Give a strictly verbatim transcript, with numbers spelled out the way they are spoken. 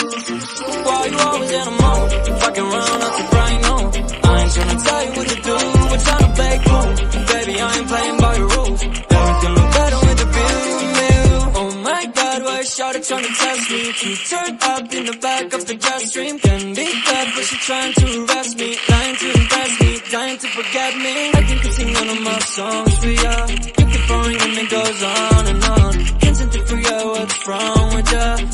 Why you always in a mood? Fucking around out the brain, no. I ain't tryna tell you what to do, but tryna play cool. Baby, I ain't playing by your rules. Everything look better with the view. Oh my God, why is Shawty tryna test me? To turn up in the back of the jet stream. Can be bad, but she trying to arrest me. Lying to impress me, dying to forget me. I think you sing none of my songs for ya. You keep boring and it goes on and on. Can't seem to forget what's wrong with ya.